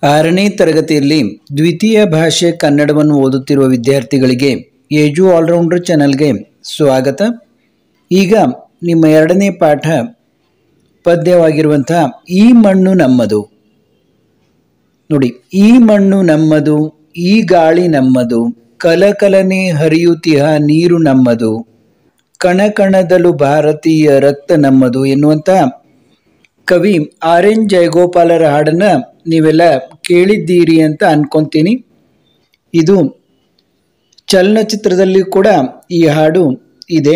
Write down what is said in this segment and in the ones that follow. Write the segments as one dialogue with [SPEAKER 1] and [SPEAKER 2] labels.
[SPEAKER 1] 6ನೇ ತರಗತಿಯಲ್ಲಿ ದ್ವಿತೀಯ ಭಾಷೆ ಕನ್ನಡವನ್ನು ಓದುತ್ತಿರುವ ವಿದ್ಯಾರ್ಥಿಗಳಿಗೆ ಎಜು ಆಲ್ರೌಂಡರ್ ಚಾನಲ್ಗೆ ಸ್ವಾಗತ. ಈಗ ನಿಮ್ಮ 2ನೇ ಪಾಠ ಪದ್ಯವಾಗಿರುವಂತಹ ಈ ಮಣ್ಣು ನಮ್ಮದು. ನೋಡಿ, ಈ ಮಣ್ಣು ನಮ್ಮದು, ಈ ಗಾಳಿ ನಮ್ಮದು, ಕಲಕಲನೆ ಹರಿಯುತ್ತಿಹ ನೀರು ನಮ್ಮದು, ಕಣಕಣದಲು ಭಾರತೀಯ ರಕ್ತ ನಮ್ಮದು ಎನ್ನುವಂಥ ಕವಿ ಆರ್.ಎನ್. ಜಯಗೋಪಾಲರ ಹಾಡನ್ನ ನೀವೆಲ್ಲ ಕೇಳಿದ್ದೀರಿ ಅಂತ ಅನ್ಕೊಂತೀನಿ. ಇದು ಚಲನಚಿತ್ರದಲ್ಲಿ ಕೂಡ ಈ ಹಾಡು ಇದೆ.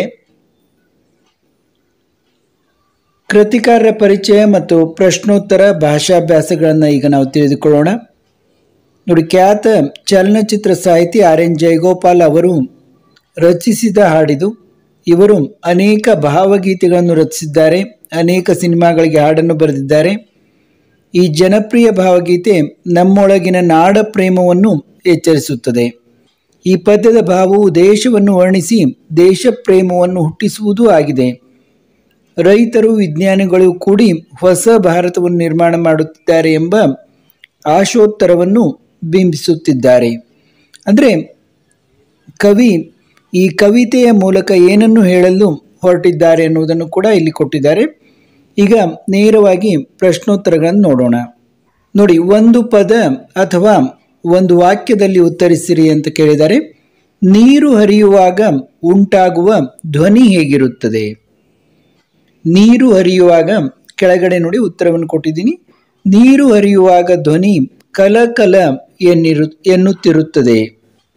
[SPEAKER 1] ಕೃತಿಕಾರರ ಪರಿಚಯ ಮತ್ತು ಪ್ರಶ್ನೋತ್ತರ ಭಾಷಾಭ್ಯಾಸಗಳನ್ನು ಈಗ ನಾವು ತಿಳಿದುಕೊಳ್ಳೋಣ. ನೋಡಿ, ಖ್ಯಾತ ಚಲನಚಿತ್ರ ಸಾಹಿತಿ ಆರ್.ಎನ್. ಜಯಗೋಪಾಲ್ ಅವರು ರಚಿಸಿದ ಹಾಡಿದು. ಇವರು ಅನೇಕ ಭಾವಗೀತೆಗಳನ್ನು ರಚಿಸಿದ್ದಾರೆ, ಅನೇಕ ಸಿನಿಮಾಗಳಿಗೆ ಹಾಡನ್ನು ಬರೆದಿದ್ದಾರೆ. ಈ ಜನಪ್ರಿಯ ಭಾವಗೀತೆ ನಮ್ಮೊಳಗಿನ ನಾಡ ಪ್ರೇಮವನ್ನು ಎಚ್ಚರಿಸುತ್ತದೆ. ಈ ಪದ್ಯದ ಭಾವವು ದೇಶವನ್ನು ವರ್ಣಿಸಿ ದೇಶ ಪ್ರೇಮವನ್ನು ಹುಟ್ಟಿಸುವುದೂ ಆಗಿದೆ. ರೈತರು ವಿಜ್ಞಾನಿಗಳು ಕೂಡಿ ಹೊಸ ಭಾರತವನ್ನು ನಿರ್ಮಾಣ ಮಾಡುತ್ತಿದ್ದಾರೆ ಎಂಬ ಆಶೋತ್ತರವನ್ನು ಬಿಂಬಿಸುತ್ತಿದ್ದಾರೆ. ಅಂದರೆ ಕವಿ ಈ ಕವಿತೆಯ ಮೂಲಕ ಏನನ್ನು ಹೇಳಲು ಹೊರಟಿದ್ದಾರೆ ಎನ್ನುವುದನ್ನು ಕೂಡ ಇಲ್ಲಿ ಕೊಟ್ಟಿದ್ದಾರೆ. ಈಗ ನೇರವಾಗಿ ಪ್ರಶ್ನೋತ್ತರಗಳನ್ನು ನೋಡೋಣ. ನೋಡಿ, ಒಂದು ಪದ ಅಥವಾ ಒಂದು ವಾಕ್ಯದಲ್ಲಿ ಉತ್ತರಿಸಿರಿ ಅಂತ ಕೇಳಿದ್ದಾರೆ. ನೀರು ಹರಿಯುವಾಗ ಉಂಟಾಗುವ ಧ್ವನಿ ಹೇಗಿರುತ್ತದೆ? ನೀರು ಹರಿಯುವಾಗ, ಕೆಳಗಡೆ ನೋಡಿ ಉತ್ತರವನ್ನು ಕೊಟ್ಟಿದ್ದೀನಿ. ನೀರು ಹರಿಯುವಾಗ ಧ್ವನಿ ಕಲಕಲ ಎನ್ನುತ್ತಿರುತ್ತದೆ.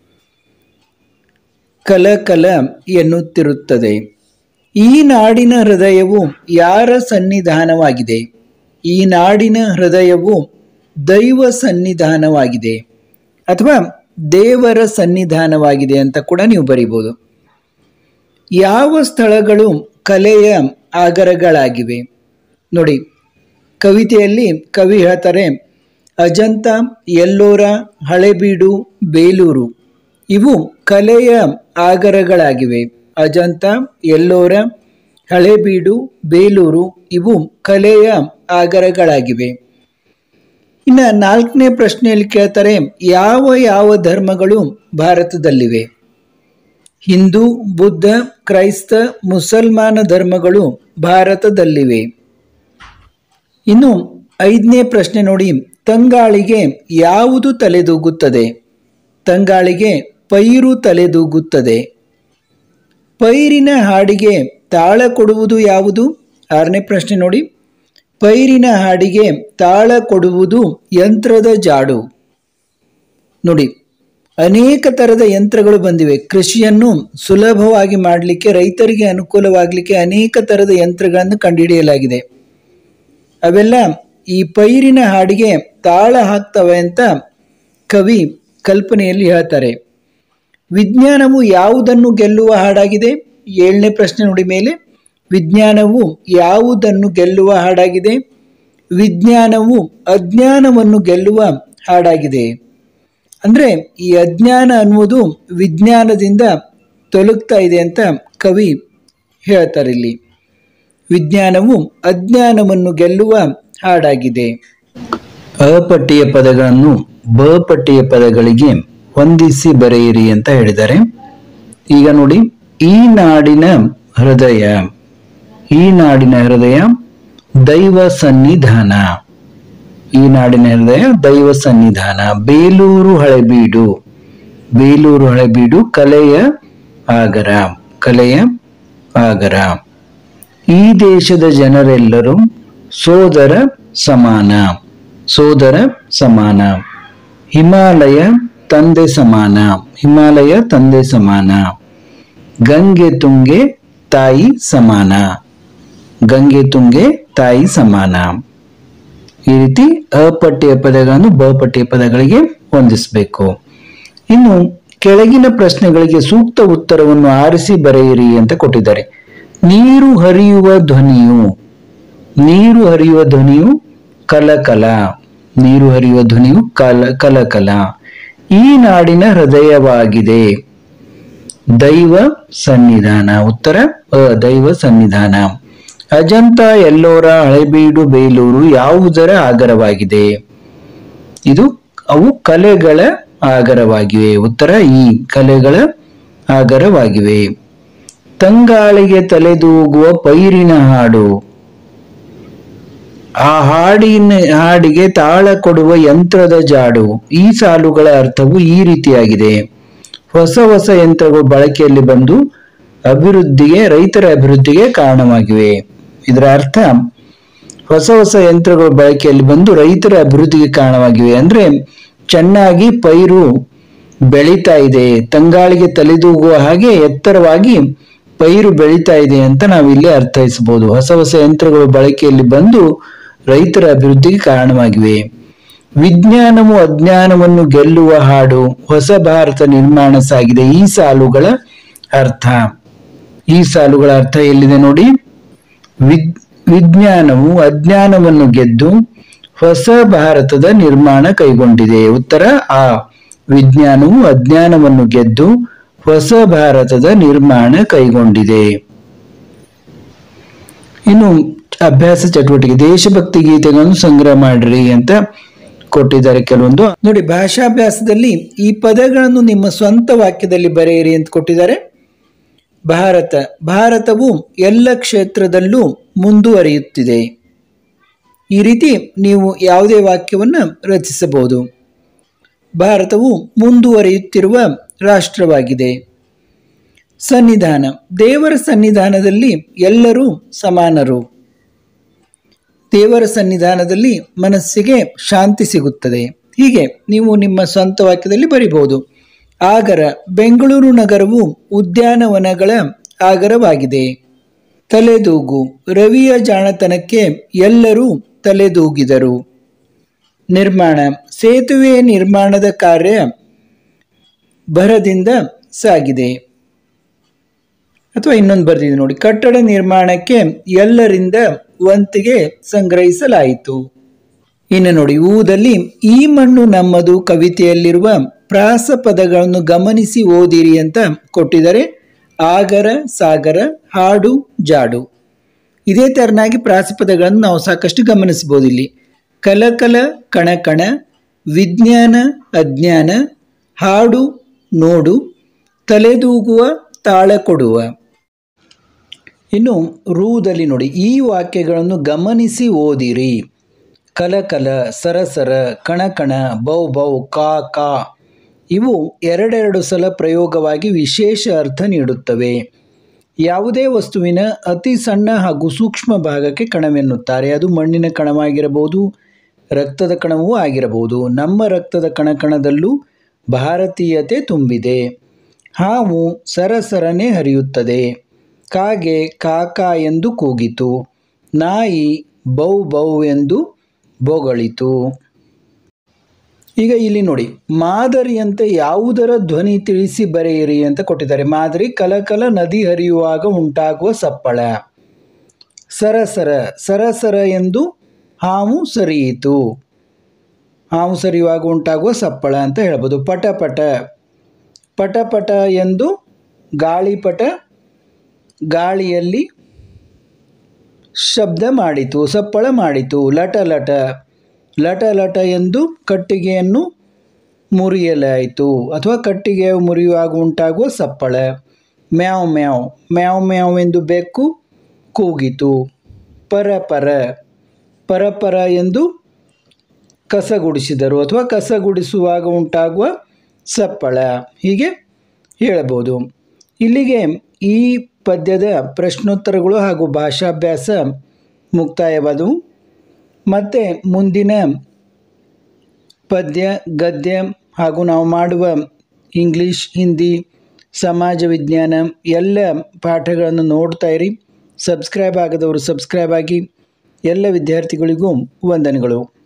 [SPEAKER 1] ಕಲಕಲ ಎನ್ನುತ್ತಿರುತ್ತದೆ. ಈ ನಾಡಿನ ಹೃದಯವು ಯಾರ ಸನ್ನಿಧಾನವಾಗಿದೆ? ಈ ನಾಡಿನ ಹೃದಯವು ದೈವ ಸನ್ನಿಧಾನವಾಗಿದೆ ಅಥವಾ ದೇವರ ಸನ್ನಿಧಾನವಾಗಿದೆ ಅಂತ ಕೂಡ ನೀವು ಬರೀಬಹುದು. ಯಾವ ಸ್ಥಳಗಳು ಕಲೆಯ ಆಗರಗಳಾಗಿವೆ? ನೋಡಿ, ಕವಿತೆಯಲ್ಲಿ ಕವಿ ಹೇಳ್ತಾರೆ, ಅಜಂತ, ಎಲ್ಲೋರ, ಹಳೆಬೀಡು, ಬೇಲೂರು ಇವು ಕಲೆಯ ಆಗರಗಳಾಗಿವೆ. ಅಜಂತ, ಎಲ್ಲೋರ, ಹಳೆಬೀಡು, ಬೇಲೂರು ಇವು ಕಲೆಯ ಆಗರಗಳಾಗಿವೆ. ಇನ್ನು 4ನೇ ಪ್ರಶ್ನೆಯಲ್ಲಿ ಕೇಳ್ತಾರೆ, ಯಾವ ಯಾವ ಧರ್ಮಗಳು ಭಾರತದಲ್ಲಿವೆ? ಹಿಂದೂ, ಬುದ್ಧ, ಕ್ರೈಸ್ತ, ಮುಸಲ್ಮಾನ ಧರ್ಮಗಳು ಭಾರತದಲ್ಲಿವೆ. ಇನ್ನು 5ನೇ ಪ್ರಶ್ನೆ ನೋಡಿ, ತಂಗಾಳಿಗೆ ಯಾವುದು ತಲೆದೂಗುತ್ತದೆ? ತಂಗಾಳಿಗೆ ಪೈರು ತಲೆದೂಗುತ್ತದೆ. ಪೈರಿನ ಹಾಡಿಗೆ ತಾಳ ಕೊಡುವುದು ಯಾವುದು? 6ನೇ ಪ್ರಶ್ನೆ ನೋಡಿ, ಪೈರಿನ ಹಾಡಿಗೆ ತಾಳ ಕೊಡುವುದು ಯಂತ್ರದ ಜಾಡು. ನೋಡಿ, ಅನೇಕ ಥರದ ಯಂತ್ರಗಳು ಬಂದಿವೆ. ಕೃಷಿಯನ್ನು ಸುಲಭವಾಗಿ ಮಾಡಲಿಕ್ಕೆ, ರೈತರಿಗೆ ಅನುಕೂಲವಾಗಲಿಕ್ಕೆ ಅನೇಕ ಥರದ ಯಂತ್ರಗಳನ್ನು ಕಂಡುಹಿಡಿಯಲಾಗಿದೆ. ಅವೆಲ್ಲ ಈ ಪೈರಿನ ಹಾಡಿಗೆ ತಾಳ ಹಾಕ್ತವೆ ಅಂತ ಕವಿ ಕಲ್ಪನೆಯಲ್ಲಿ ಹೇಳ್ತಾರೆ. ವಿಜ್ಞಾನವು ಯಾವುದನ್ನು ಗೆಲ್ಲುವ ಹಾಡಾಗಿದೆ? 7ನೇ ಪ್ರಶ್ನೆ ನೋಡಿ ಮೇಲೆ, ವಿಜ್ಞಾನವು ಯಾವುದನ್ನು ಗೆಲ್ಲುವ ಹಾಡಾಗಿದೆ? ವಿಜ್ಞಾನವು ಅಜ್ಞಾನವನ್ನು ಗೆಲ್ಲುವ ಹಾಡಾಗಿದೆ. ಅಂದರೆ ಈ ಅಜ್ಞಾನ ಅನ್ನುವುದು ವಿಜ್ಞಾನದಿಂದ ತೊಲಗ್ತಾ ಇದೆ ಅಂತ ಕವಿ ಹೇಳ್ತಾರೆ. ಇಲ್ಲಿ ವಿಜ್ಞಾನವು ಅಜ್ಞಾನವನ್ನು ಗೆಲ್ಲುವ ಹಾಡಾಗಿದೆ. ಅ ಪಟ್ಟಿಯ ಪದಗಳನ್ನು ಬ ಪಟ್ಟಿಯ ಪದಗಳಿಗೆ ಹೊಂದಿಸಿ ಬರೆಯಿರಿ ಅಂತ ಹೇಳಿದ್ದಾರೆ. ಈಗ ನೋಡಿ, ಈ ನಾಡಿನ ಹೃದಯ, ಈ ನಾಡಿನ ಹೃದಯ ದೈವ ಸನ್ನಿಧಾನ. ಈ ನಾಡಿನ ಹೃದಯ ದೈವ ಸನ್ನಿಧಾನ. ಬೇಲೂರು ಹಳೆಬೀಡು, ಬೇಲೂರು ಹಳೆಬೀಡು ಕಲೆಯ ಆಗರ, ಕಲೆಯ ಆಗರ. ಈ ದೇಶದ ಜನರೆಲ್ಲರೂ ಸೋದರ ಸಮಾನ, ಸೋದರ ಸಮಾನ. ಹಿಮಾಲಯ ತಂದೆ ಸಮಾನ, ಹಿಮಾಲಯ ತಂದೆ ಸಮಾನ. ಗಂಗೆ ತುಂಗೆ ತಾಯಿ ಸಮಾನ, ಗಂಗೆ ತುಂಗೆ ತಾಯಿ ಸಮಾನ. ಈ ರೀತಿ ಅ ಪಟ್ಟಿಯ ಪದಗಳನ್ನು ಬ ಪಟ್ಟಿಯ ಪದಗಳಿಗೆ ಹೊಂದಿಸಬೇಕು. ಇನ್ನು ಕೆಳಗಿನ ಪ್ರಶ್ನೆಗಳಿಗೆ ಸೂಕ್ತ ಉತ್ತರವನ್ನು ಆರಿಸಿ ಬರೆಯಿರಿ ಅಂತ ಕೊಟ್ಟಿದ್ದಾರೆ. ನೀರು ಹರಿಯುವ ಧ್ವನಿಯು, ನೀರು ಹರಿಯುವ ಧ್ವನಿಯು ಕಲಕಲ, ನೀರು ಹರಿಯುವ ಧ್ವನಿಯು ಕಲಕಲ. ಈ ನಾಡಿನ ಹೃದಯವಾಗಿದೆ ದೈವ ಸನ್ನಿಧಾನ. ಉತ್ತರ ಅ, ದೈವ ಸನ್ನಿಧಾನ. ಅಜಂತ, ಎಲ್ಲೋರ, ಹಳೆಬೀಡು, ಬೇಲೂರು ಯಾವುದರ ಆಗರವಾಗಿದೆ? ಇದು ಅವು ಕಲೆಗಳ ಆಗರವಾಗಿವೆ. ಉತ್ತರ ಈ ಕಲೆಗಳ ಆಗರವಾಗಿವೆ. ತಂಗಾಳಿಗೆ ತಲೆದೂಗುವ ಪೈರಿನ ಹಾಡು. ಆ ಹಾಡಿಗೆ ತಾಳ ಕೊಡುವ ಯಂತ್ರದ ಜಾಡು. ಈ ಸಾಲುಗಳ ಅರ್ಥವು ಈ ರೀತಿಯಾಗಿದೆ. ಹೊಸ ಹೊಸ ಯಂತ್ರಗಳು ಬಳಕೆಯಲ್ಲಿ ಬಂದು ರೈತರ ಅಭಿವೃದ್ಧಿಗೆ ಕಾರಣವಾಗಿವೆ. ಇದರ ಅರ್ಥ ಹೊಸ ಹೊಸ ಯಂತ್ರಗಳು ಬಳಕೆಯಲ್ಲಿ ಬಂದು ರೈತರ ಅಭಿವೃದ್ಧಿಗೆ ಕಾರಣವಾಗಿವೆ ಅಂದ್ರೆ ಚೆನ್ನಾಗಿ ಪೈರು ಬೆಳೀತಾ ಇದೆ, ತಂಗಾಳಿಗೆ ತಲೆದೂಗುವ ಹಾಗೆ ಎತ್ತರವಾಗಿ ಪೈರು ಬೆಳೀತಾ ಇದೆ ಅಂತ ನಾವಿಲ್ಲಿ ಅರ್ಥೈಸಬಹುದು. ಹೊಸ ಹೊಸ ಯಂತ್ರಗಳು ಬಳಕೆಯಲ್ಲಿ ಬಂದು ರೈತರ ಅಭಿವೃದ್ಧಿಗೆ ಕಾರಣವಾಗಿವೆ. ವಿಜ್ಞಾನವು ಅಜ್ಞಾನವನ್ನು ಗೆಲ್ಲುವ ಹಾಡು. ಹೊಸ ಭಾರತ ನಿರ್ಮಾಣ ಸಾಗಿದೆ. ಈ ಸಾಲುಗಳ ಅರ್ಥ ಎಲ್ಲಿದೆ ನೋಡಿ. ವಿಜ್ಞಾನವು ಅಜ್ಞಾನವನ್ನು ಗೆದ್ದು ಹೊಸ ಭಾರತದ ನಿರ್ಮಾಣ ಕೈಗೊಂಡಿದೆ. ಉತ್ತರ ಆ. ವಿಜ್ಞಾನವು ಅಜ್ಞಾನವನ್ನು ಗೆದ್ದು ಹೊಸ ಭಾರತದ ನಿರ್ಮಾಣ ಕೈಗೊಂಡಿದೆ. ಇನ್ನು ಅಭ್ಯಾಸ ಚಟುವಟಿಕೆ, ದೇಶಭಕ್ತಿ ಗೀತೆಗಳನ್ನು ಸಂಗ್ರಹ ಮಾಡ್ರಿ ಅಂತ ಕೊಟ್ಟಿದ್ದಾರೆ ಕೆಲವೊಂದು. ನೋಡಿ, ಭಾಷಾಭ್ಯಾಸದಲ್ಲಿ ಈ ಪದಗಳನ್ನು ನಿಮ್ಮ ಸ್ವಂತ ವಾಕ್ಯದಲ್ಲಿ ಬರೆಯಿರಿ ಅಂತ ಕೊಟ್ಟಿದ್ದಾರೆ. ಭಾರತವು ಎಲ್ಲ ಕ್ಷೇತ್ರದಲ್ಲೂ ಮುಂದುವರಿಯುತ್ತಿದೆ. ಈ ರೀತಿ ನೀವು ಯಾವುದೇ ವಾಕ್ಯವನ್ನು ರಚಿಸಬಹುದು. ಭಾರತವು ಮುಂದುವರಿಯುತ್ತಿರುವ ರಾಷ್ಟ್ರವಾಗಿದೆ. ಸನ್ನಿಧಾನ, ದೇವರ ಸನ್ನಿಧಾನದಲ್ಲಿ ಎಲ್ಲರೂ ಸಮಾನರು. ದೇವರ ಸನ್ನಿಧಾನದಲ್ಲಿ ಮನಸ್ಸಿಗೆ ಶಾಂತಿ ಸಿಗುತ್ತದೆ. ಹೀಗೆ ನೀವು ನಿಮ್ಮ ಸ್ವಂತ ವಾಕ್ಯದಲ್ಲಿ ಬರಿಬಹುದು. ಆಗರ, ಬೆಂಗಳೂರು ನಗರವು ಉದ್ಯಾನವನಗಳ ಆಗರವಾಗಿದೆ. ತಲೆದೂಗು, ರವಿಯ ಜಾಣತನಕ್ಕೆ ಎಲ್ಲರೂ ತಲೆದೂಗಿದರು. ನಿರ್ಮಾಣ, ಸೇತುವೆ ನಿರ್ಮಾಣದ ಕಾರ್ಯ ಭರದಿಂದ ಸಾಗಿದೆ. ಅಥವಾ ಇನ್ನೊಂದು ಬರ್ದಿದೆ ನೋಡಿ, ಕಟ್ಟಡ ನಿರ್ಮಾಣಕ್ಕೆ ಎಲ್ಲರಿಂದ ವಂತಿಗೆ ಸಂಗ್ರಹಿಸಲಾಯಿತು. ಇನ್ನು ನೋಡಿ, ಊದಲ್ಲಿ ಈ ಮಣ್ಣು ನಮ್ಮದು ಕವಿತೆಯಲ್ಲಿರುವ ಪ್ರಾಸ ಪದಗಳನ್ನು ಗಮನಿಸಿ ಓದಿರಿ ಅಂತ ಕೊಟ್ಟಿದ್ದಾರೆ. ಆಗರ, ಸಾಗರ, ಹಾಡು, ಜಾಡು. ಇದೇ ತೆರನಾಗಿ ಪ್ರಾಸಪದಗಳನ್ನು ನಾವು ಸಾಕಷ್ಟು ಗಮನಿಸಬಹುದು. ಇಲ್ಲಿ ಕಲಕಲ, ಕಣಕಣ, ವಿಜ್ಞಾನ, ಅಜ್ಞಾನ, ಹಾಡು, ನೋಡು, ತಲೆದೂಗುವ, ತಾಳ ಕೊಡುವ. ಇನ್ನು ರೂದಲ್ಲಿ ನೋಡಿ, ಈ ವಾಕ್ಯಗಳನ್ನು ಗಮನಿಸಿ ಓದಿರಿ. ಕಲಕಲ, ಸರಸರ, ಕಣಕಣ, ಬೌ ಬೌ, ಕಾ ಕಾ ಇವು ಎರಡೆರಡು ಸಲ ಪ್ರಯೋಗವಾಗಿ ವಿಶೇಷ ಅರ್ಥ ನೀಡುತ್ತವೆ. ಯಾವುದೇ ವಸ್ತುವಿನ ಅತಿ ಸಣ್ಣ ಹಾಗೂ ಸೂಕ್ಷ್ಮ ಭಾಗಕ್ಕೆ ಕಣವೆನ್ನುತ್ತಾರೆ. ಅದು ಮಣ್ಣಿನ ಕಣವಾಗಿರಬಹುದು, ರಕ್ತದ ಕಣವೂ ಆಗಿರಬಹುದು. ನಮ್ಮ ರಕ್ತದ ಕಣಕಣದಲ್ಲೂ ಭಾರತೀಯತೆ ತುಂಬಿದೆ. ಹಾವು ಸರಸರನೆ ಹರಿಯುತ್ತದೆ. ಕಾಗೆ ಕಾಕಾ ಎಂದು ಕೂಗಿತು. ನಾಯಿ ಬೌ ಬೌ ಎಂದು ಬೊಗಳಿತು. ಈಗ ಇಲ್ಲಿ ನೋಡಿ, ಮಾದರಿಯಂತೆ ಯಾವುದರ ಧ್ವನಿ ತಿಳಿಸಿ ಬರೆಯಿರಿ ಅಂತ ಕೊಟ್ಟಿದ್ದಾರೆ. ಮಾದರಿ, ಕಲಕಲ ನದಿ ಹರಿಯುವಾಗ ಉಂಟಾಗುವ ಸಪ್ಪಳ. ಸರಸರ, ಸರಸರ ಎಂದು ಹಾವು ಸರಿಯಿತು. ಹಾವು ಸರಿಯುವಾಗ ಉಂಟಾಗುವ ಸಪ್ಪಳ ಅಂತ ಹೇಳ್ಬೋದು. ಪಟಪಟ, ಪಟಪಟ ಎಂದು ಗಾಳಿಪಟ ಗಾಳಿಯಲ್ಲಿ ಶಬ್ದ ಮಾಡಿತು, ಸಪ್ಪಳ ಮಾಡಿತು. ಲಟ ಲಟ, ಲಟ ಲಟ ಎಂದು ಕಟ್ಟಿಗೆಯನ್ನು ಮುರಿಯಲಾಯಿತು ಅಥವಾ ಕಟ್ಟಿಗೆ ಮುರಿಯುವಾಗ ಉಂಟಾಗುವ ಸಪ್ಪಳ. ಮ್ಯಾವ್ ಮ್ಯಾವ್, ಮ್ಯಾವ್ ಮ್ಯಾವ್ ಎಂದು ಬೆಕ್ಕು ಕೂಗಿತು. ಪರಪರ, ಪರಪರ ಎಂದು ಕಸಗುಡಿಸಿದರು ಅಥವಾ ಕಸಗುಡಿಸುವಾಗ ಉಂಟಾಗುವ ಸಪ್ಪಳ. ಹೀಗೆ ಹೇಳಬಹುದು. ಇಲ್ಲಿಗೆ ಈ ಪದ್ಯದ ಪ್ರಶ್ನೋತ್ತರಗಳು ಹಾಗೂ ಭಾಷಾಭ್ಯಾಸ ಮುಕ್ತಾಯವಾದವು. ಮತ್ತೆ ಮುಂದಿನ ಪದ್ಯ, ಗದ್ಯ ಹಾಗೂ ನಾವು ಮಾಡುವ ಇಂಗ್ಲೀಷ್, ಹಿಂದಿ, ಸಮಾಜ ವಿಜ್ಞಾನ ಎಲ್ಲ ಪಾಠಗಳನ್ನು ನೋಡ್ತಾ ಇರಿ. ಸಬ್ಸ್ಕ್ರೈಬ್ ಆಗದವರು ಸಬ್ಸ್ಕ್ರೈಬ್ ಆಗಿ. ಎಲ್ಲ ವಿದ್ಯಾರ್ಥಿಗಳಿಗೂ ವಂದನೆಗಳು.